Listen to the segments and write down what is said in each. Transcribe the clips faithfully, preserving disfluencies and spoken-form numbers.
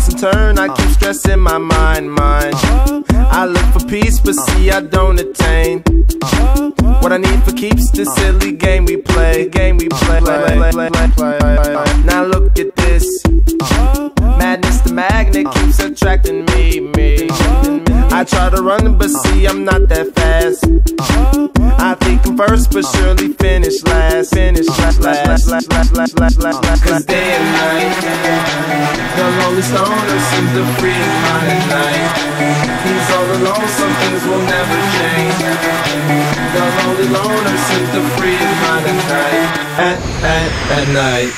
and turn, I keep stressing my mind, mind. I look for peace, but see I don't attain. What I need for keeps this silly game we play, game we play. Now look at this, madness, the magnet keeps attracting me, me. I try to run, but see I'm not that fast. I think I'm first, but surely finish last, finish last, last, last, last, last, last, last. Cause day and night, the lonely stoner seems to free his mind at night. He's all alone, some things will never change. The lonely loner seems to free his mind at night, at, at, at night.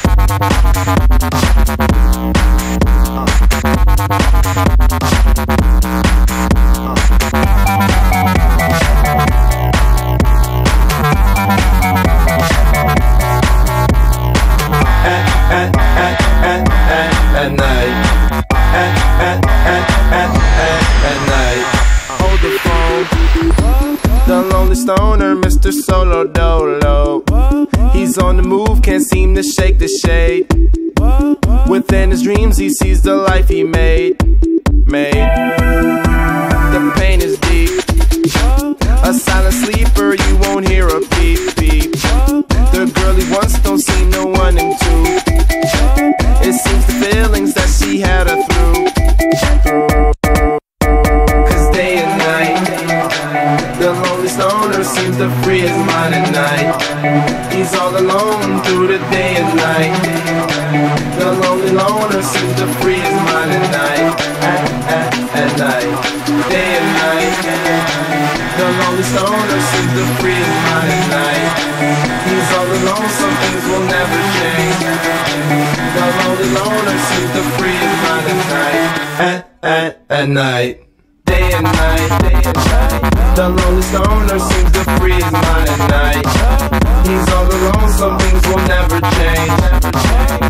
Stoner, Mister Solo Dolo. He's on the move, can't seem to shake the shade. Within his dreams he sees the life he made, made. The pain is deep, a silent sleeper, you won't hear a beep, beep. The girl he wants don't see no one in two. It seems the feelings that she had her through, through. Cause day and night, the lonely stoner seems to free his mind at night. He's all alone through the day and night. The lonely loner seems to free his mind at night, at, at, at night. Day and night, the lonely stoner seems to free his mind at night. He's all alone, some things will never change. The lonely loner seems to free his mind at night, at, at, at night. Day and night, day and night. The lonely stoner seems to free his mind at night. He's all alone, some things will never change.